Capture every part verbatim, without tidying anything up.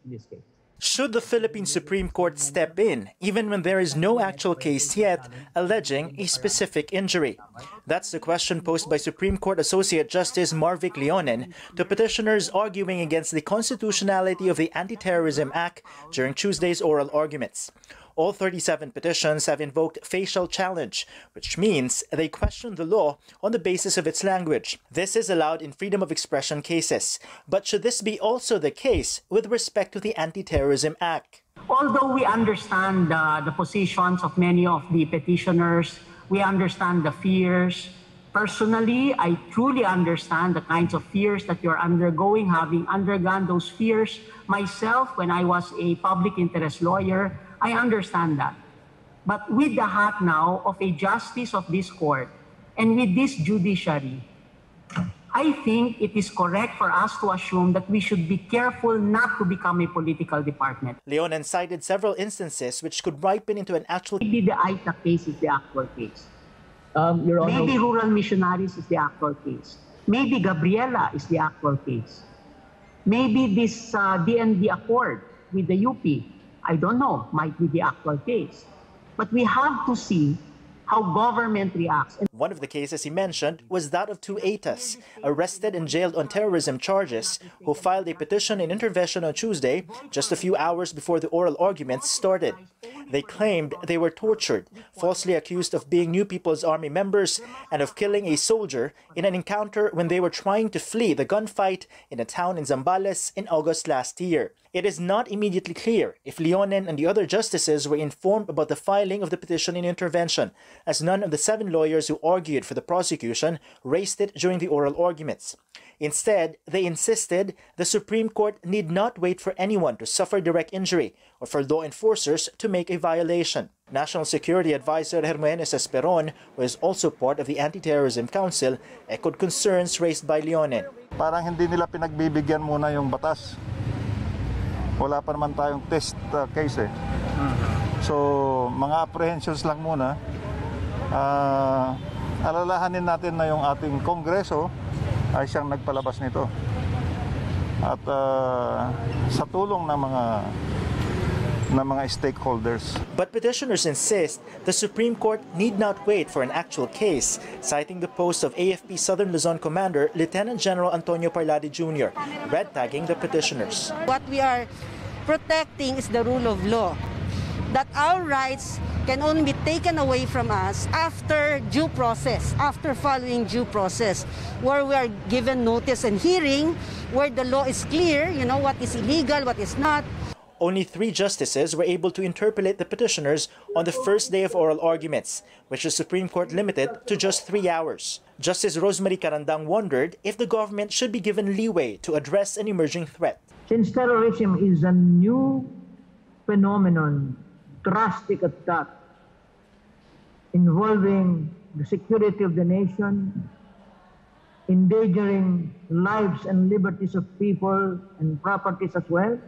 in this case. Should the Philippine Supreme Court step in, even when there is no actual case yet, alleging a specific injury? That's the question posed by Supreme Court Associate Justice Marvic Leonen to petitioners arguing against the constitutionality of the Anti-Terrorism Act during Tuesday's oral arguments. All thirty-seven petitions have invoked facial challenge, which means they question the law on the basis of its language. This is allowed in freedom of expression cases. But should this be also the case with respect to the Anti-Terrorism Act? Although we understand uh, the positions of many of the petitioners, we understand the fears. Personally, I truly understand the kinds of fears that you're undergoing, having undergone those fears myself when I was a public interest lawyer. I understand that. But with the hat now of a justice of this court and with this judiciary, I think it is correct for us to assume that we should be careful not to become a political department. Leonen cited several instances which could ripen into an actual... Maybe the I T A case is the actual case. Um, Your Honor, Maybe Rural Missionaries is the actual case. Maybe Gabriela is the actual case. Maybe this uh, D N D accord with the U P, I don't know, might be the actual case. But we have to see how government reacts. One of the cases he mentioned was that of two A T As, arrested and jailed on terrorism charges, who filed a petition in intervention on Tuesday, just a few hours before the oral arguments started. They claimed they were tortured, falsely accused of being New People's Army members and of killing a soldier in an encounter when they were trying to flee the gunfight in a town in Zambales in August last year. It is not immediately clear if Leonen and the other justices were informed about the filing of the petition in intervention, as none of the seven lawyers who argued for the prosecution raised it during the oral arguments. Instead, they insisted the Supreme Court need not wait for anyone to suffer direct injury or for law enforcers to make a violation. National Security Advisor Hermenes Esperon, who is also part of the Anti-Terrorism Council, echoed concerns raised by Leonen. Parang hindi nila pinagbibigyan muna yung batas. Wala pa naman tayong test uh, case eh. So, mga apprehensions lang muna. Uh, alalahanin natin na yung ating Kongreso ay siyang nagpalabas nito. At uh, sa tulong ng mga ng mga stakeholders. But petitioners insist the Supreme Court need not wait for an actual case, citing the post of A F P Southern Luzon Commander Lieutenant General Antonio Parlade Junior, red-tagging the petitioners. What we are protecting is the rule of law, that our rights can only be taken away from us after due process, after following due process, where we are given notice and hearing, where the law is clear, you know, what is illegal, what is not. Only three justices were able to interpolate the petitioners on the first day of oral arguments, which the Supreme Court limited to just three hours. Justice Rosemary Carandang wondered if the government should be given leeway to address an emerging threat. Since terrorism is a new phenomenon, drastic attack involving the security of the nation, endangering lives and liberties of people and properties as well,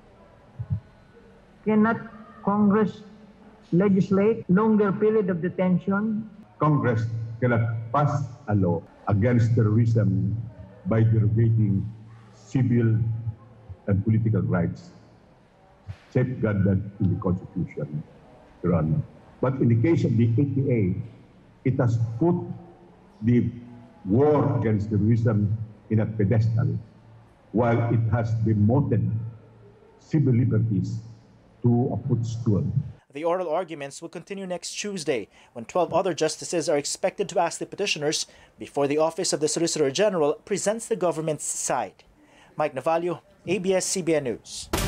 cannot Congress legislate longer period of detention? Congress cannot pass a law against terrorism by derogating civil and political rights safeguarded in the Constitution, Your Honor. But in the case of the A T A, it has put the war against terrorism in a pedestal, while it has demoted civil liberties to a footstool. The oral arguments will continue next Tuesday, when twelve other justices are expected to ask the petitioners before the Office of the Solicitor General presents the government's side. Mike Navalio, A B S C B N News.